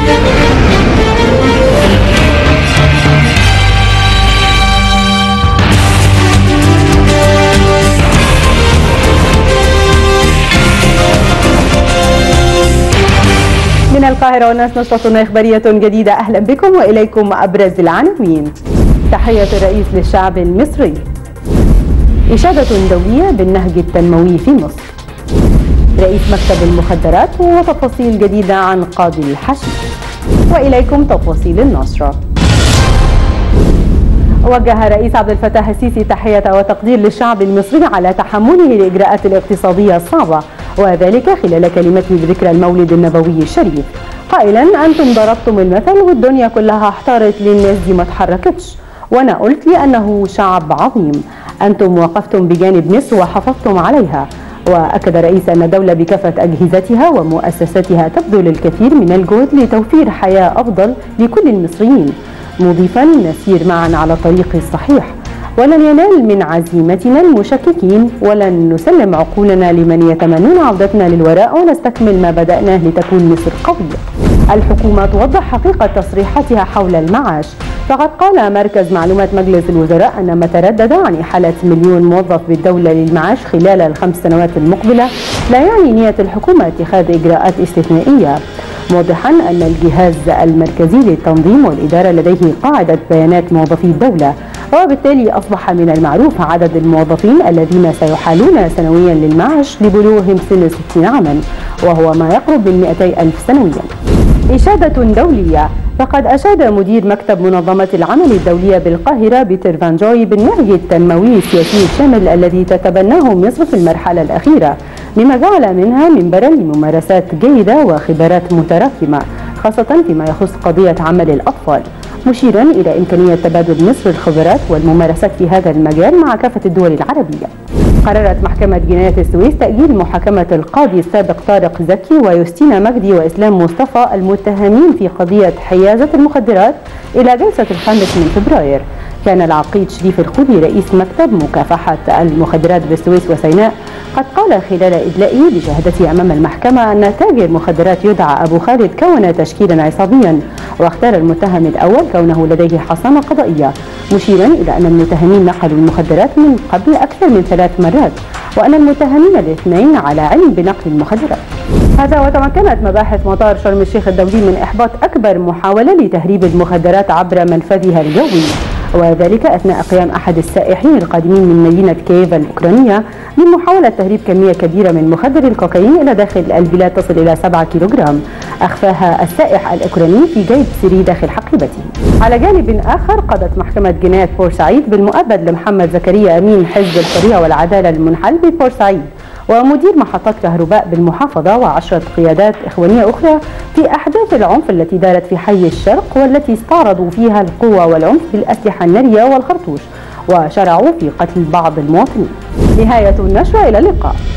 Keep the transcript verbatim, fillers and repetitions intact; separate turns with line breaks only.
من القاهرة والناس نشرة إخبارية جديدة. أهلا بكم وإليكم أبرز العناوين. تحية الرئيس للشعب المصري. إشادة دولية بالنهج التنموي في مصر. رئيس مكتب المخدرات وتفاصيل جديدة عن قاضي الحشد. وإليكم تفاصيل النشرة. وجه الرئيس عبد الفتاح السيسي تحية وتقدير للشعب المصري على تحمله الإجراءات الاقتصادية الصعبة، وذلك خلال كلمته بذكرى المولد النبوي الشريف، قائلا أنتم ضربتم المثل والدنيا كلها احتارت للناس دي ما اتحركتش، وأنا قلت لأنه شعب عظيم، أنتم وقفتم بجانب مصر وحافظتم عليها. وأكد الرئيس أن الدولة بكافة أجهزتها ومؤسساتها تبذل الكثير من الجهد لتوفير حياة أفضل لكل المصريين، مضيفا نسير معا على الطريق الصحيح، ولن ينال من عزيمتنا المشككين، ولن نسلم عقولنا لمن يتمنون عودتنا للوراء ونستكمل ما بدأناه لتكون مصر قوية. الحكومة توضح حقيقة تصريحاتها حول المعاش، فقد قال مركز معلومات مجلس الوزراء أن ما تردد عن إحالة مليون موظف بالدولة للمعاش خلال الخمس سنوات المقبلة لا يعني نية الحكومة اتخاذ إجراءات استثنائية، موضحا أن الجهاز المركزي للتنظيم والإدارة لديه قاعدة بيانات موظفي الدولة، وبالتالي أصبح من المعروف عدد الموظفين الذين سيحالون سنويا للمعاش لبلوغهم سن ستين عاما، وهو ما يقرب من مئتي ألف سنويا. إشادة دولية، فقد أشاد مدير مكتب منظمة العمل الدولية بالقاهرة بيتر فان جوي بالنهج التنموي السياسي الشامل الذي تتبناه مصر في المرحلة الأخيرة، مما جعل منها منبرا لممارسات جيدة وخبرات متراكمة، خاصة فيما يخص قضية عمل الأطفال، مشيرا إلى إمكانية تبادل مصر الخبرات والممارسات في هذا المجال مع كافة الدول العربية. قررت محكمة جناية السويس تأجيل محاكمة القاضي السابق طارق زكي ويوستينا مجدي وإسلام مصطفى المتهمين في قضية حيازة المخدرات إلى جلسة الخامس من فبراير. كان العقيد شريف الخولي رئيس مكتب مكافحة المخدرات بالسويس وسيناء قد قال خلال إدلائه بشهادته أمام المحكمة أن تاجر مخدرات يدعى أبو خالد كون تشكيلا عصابيا، واختار المتهم الأول كونه لديه حصانة قضائية، مشيرا إلى أن المتهمين نقلوا المخدرات من قبل أكثر من ثلاث مرات، وأن المتهمين الاثنين على علم بنقل المخدرات. هذا وتمكنت مباحث مطار شرم الشيخ الدولي من إحباط أكبر محاولة لتهريب المخدرات عبر منفذها الجوي، وذلك أثناء قيام أحد السائحين القادمين من مدينة كييف الأوكرانية بمحاولة تهريب كمية كبيرة من مخدر الكوكايين إلى داخل البلاد تصل إلى سبعة كيلوغرام، أخفاها السائح الأوكراني في جيب سري داخل حقيبته. على جانب آخر قضت محكمة جناية بورسعيد بالمؤبد لمحمد زكريا أمين حزب الحرية والعدالة المنحل ببورسعيد ومدير محطات كهرباء بالمحافظة وعشرة قيادات إخوانية أخرى في أحداث العنف التي دارت في حي الشرق، والتي استعرضوا فيها القوة والعنف بالأسلحة النارية والخرطوش وشرعوا في قتل بعض المواطنين. نهاية النشرة، إلى اللقاء.